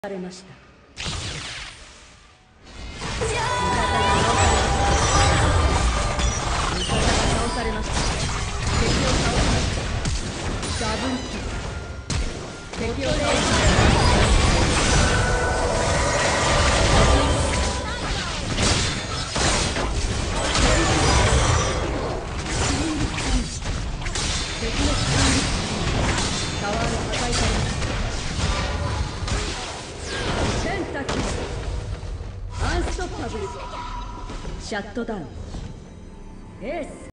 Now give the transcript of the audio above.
されました。味方が倒されました。敵を倒しました。ダブルキル。敵を倒しました。タワーが破壊されました。アンストッパブル。シャットダウン。エース。